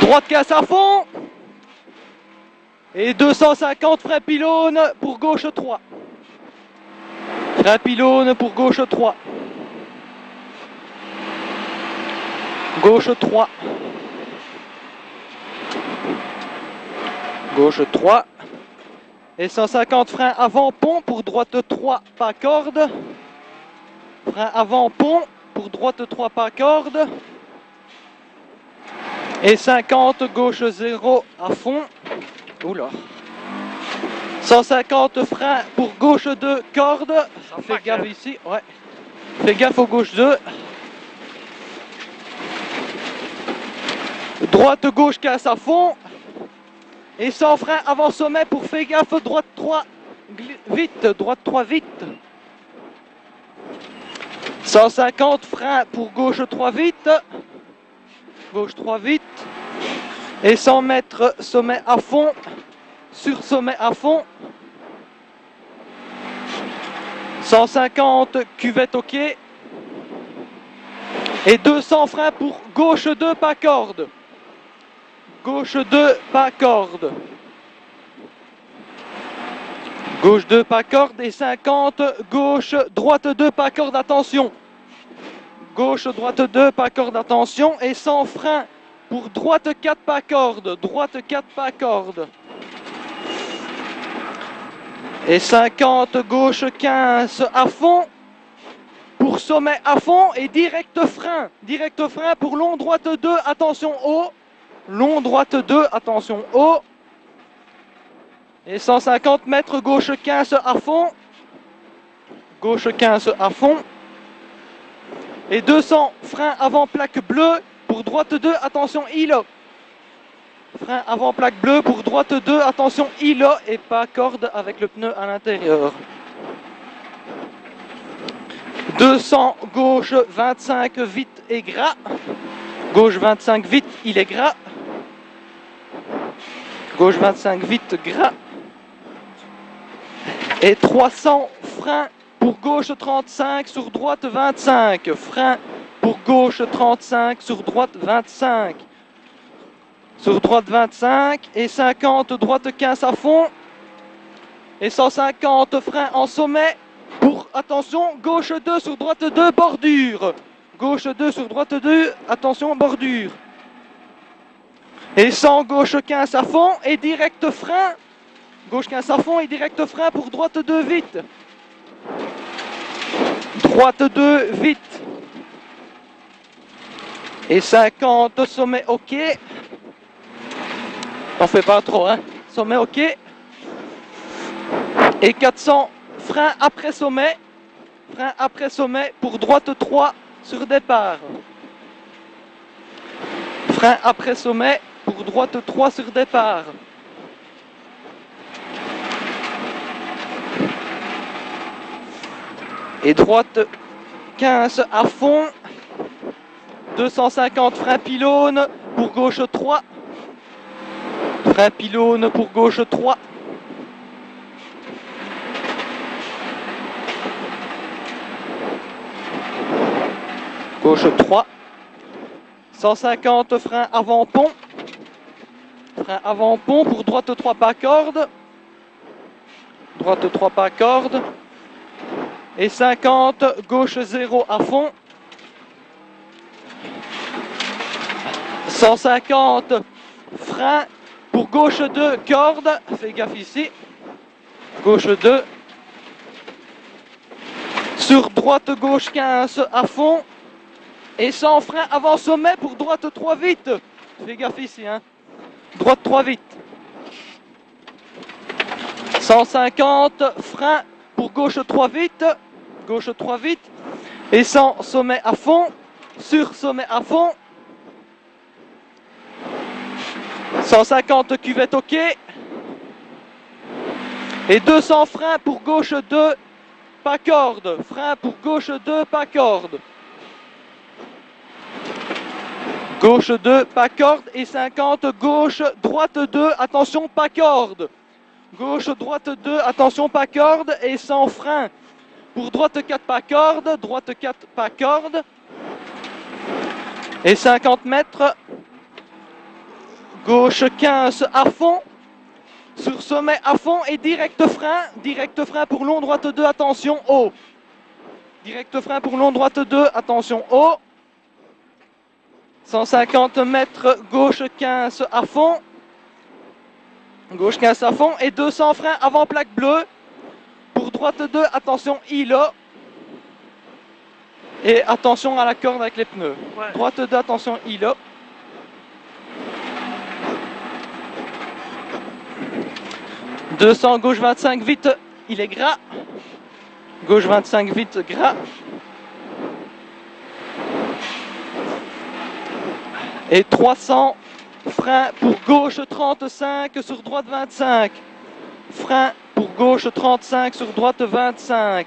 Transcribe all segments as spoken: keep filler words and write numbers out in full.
Droite casse à fond. Et deux cent cinquante frein pylône pour gauche trois. Frein pylône pour gauche trois. Gauche trois. Gauche trois. Et cent cinquante frein avant pont pour droite trois pas corde. Frein avant pont pour droite trois pas corde. Et cinquante gauche zéro à fond. Oula. cent cinquante frein pour gauche deux corde. Fais gaffe ici. Ouais. Fais gaffe au gauche deux. Droite gauche casse à fond. Et sans frein avant sommet pour fais gaffe droite trois vite. Droite trois vite. cent cinquante frein pour gauche trois vite. Gauche trois vite. Et cent mètres sommet à fond. Sur sommet à fond. cent cinquante cuvette au quai. Et deux cents freins pour gauche deux pas corde. Gauche deux pas corde. Gauche deux pas corde et cinquante. Gauche droite deux pas corde, attention. Gauche droite deux pas corde, attention. Et cent freins pour droite quatre pas corde. Droite quatre pas corde. Et cinquante gauche quinze à fond. Pour sommet à fond et direct frein. Direct frein pour long droite deux, attention haut. Long droite deux, attention haut. Et cent cinquante mètres gauche quinze à fond. Gauche quinze à fond. Et deux cents frein avant plaque bleue pour droite deux, attention îlot. Frein avant plaque bleue pour droite deux, attention îlot et pas corde avec le pneu à l'intérieur. deux cents gauche vingt-cinq vite et gras. Gauche vingt-cinq vite, il est gras. Gauche vingt-cinq vite, gras. Et trois cents frein pour gauche trente-cinq sur droite vingt-cinq. Frein pour gauche trente-cinq sur droite vingt-cinq. Sur droite vingt-cinq et cinquante droite quinze à fond. Et cent cinquante frein en sommet pour, attention, gauche deux sur droite deux, bordure. Gauche deux sur droite deux, attention, bordure. Et cent gauche quinze à fond et direct frein. Gauche quinze à fond et direct frein pour droite deux vite. Droite deux vite. Et cinquante sommet ok. T'en fais pas trop, hein. Sommet ok. Et quatre cents frein après sommet. Frein après sommet pour droite trois sur départ. Frein après sommet pour droite trois sur départ. Et droite quinze à fond. deux cent cinquante frein pylône pour gauche trois. Frein pylône pour gauche trois. Gauche trois. cent cinquante frein avant pont. Frein avant pont pour droite trois pas corde. Droite trois pas corde. Et cinquante gauche zéro à fond. cent cinquante frein pour gauche deux corde. Fais gaffe ici. Gauche deux. Sur droite gauche quinze à fond. Et cent frein avant sommet pour droite trois vite. Fais gaffe ici, hein. Droite trois vite. cent cinquante frein pour gauche trois vite. Gauche trois vite. Et cent sommet à fond. Sur sommet à fond. cent cinquante cuvette ok. Et deux cents freins pour gauche deux pas corde. Frein pour gauche deux pas corde. Gauche deux, pas corde et cinquante, gauche, droite deux, attention, pas corde. Gauche, droite deux, attention, pas corde et cent frein. Pour droite quatre, pas corde, droite quatre, pas corde. Et cinquante mètres, Gauche quinze à fond. Sur sommet à fond et direct frein. Direct frein pour long droite deux, attention haut. Direct frein pour long droite deux, attention haut. cent cinquante mètres, gauche quinze à fond. Gauche quinze à fond et deux cents freins avant plaque bleue. Pour droite deux, attention îlot. Et attention à la corde avec les pneus. Ouais. Droite deux, attention îlot. deux cents, gauche vingt-cinq, vite, il est gras. Gauche vingt-cinq, vite, gras. Et trois cents, frein pour gauche trente-cinq, sur droite vingt-cinq. Frein pour gauche trente-cinq, sur droite vingt-cinq.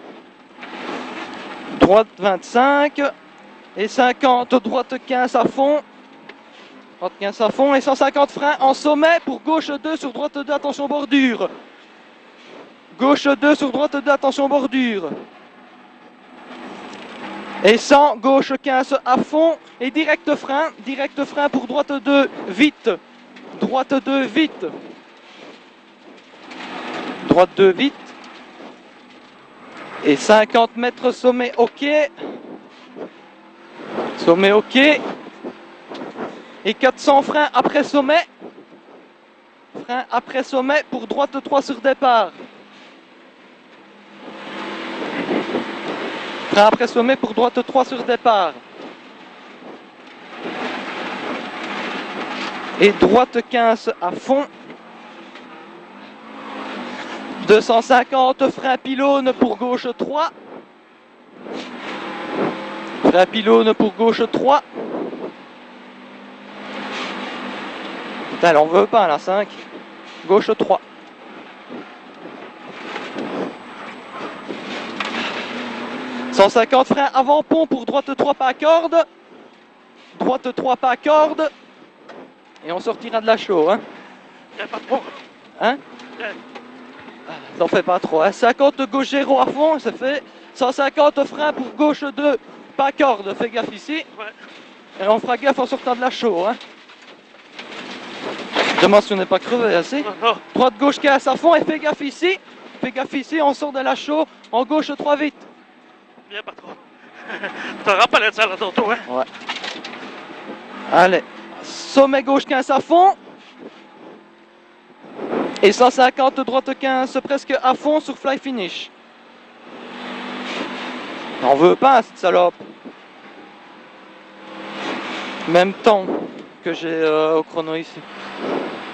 Droite vingt-cinq. Et cinquante, droite quinze à fond. Droite quinze à fond et cent cinquante freins en sommet pour gauche deux, sur droite deux, attention bordure. Gauche deux, sur droite deux, attention bordure. Et cent, gauche quinze à fond et direct frein. Direct frein pour droite deux, vite. Droite deux, vite. Droite deux, vite. Et cinquante mètres sommet, ok. Sommet, ok. Et quatre cents freins après sommet. Frein après sommet pour droite trois sur départ. Frein après sommet pour droite trois sur départ. Et droite quinze à fond. deux cent cinquante, frein pylône pour gauche trois. Frein pylône pour gauche trois. Putain, elle en veut pas, la cinq. Gauche trois. cent cinquante freins avant pont pour droite trois pas à corde. Droite trois pas à corde. Et on sortira de la chaux, hein. Y'a pas trop. Hein? T'en fais pas trop, hein. cinquante gauche zéro à fond, ça fait cent cinquante freins pour gauche deux, pas à corde, fais gaffe ici. Ouais. Et on fera gaffe en sortant de la chaux, hein. Demande si on n'est pas crevé assez. Oh, oh. Droite gauche quinze à fond et fais gaffe ici. Fais gaffe ici, on sort de la chaux, en gauche trois vite. Bien pas trop. T'auras pas l'aide ça là tantôt, hein? Ouais. Allez. Sommet gauche quinze à fond. Et cent cinquante droite quinze presque à fond sur fly finish. On veut pas cette salope. Même temps que j'ai euh, au chrono ici.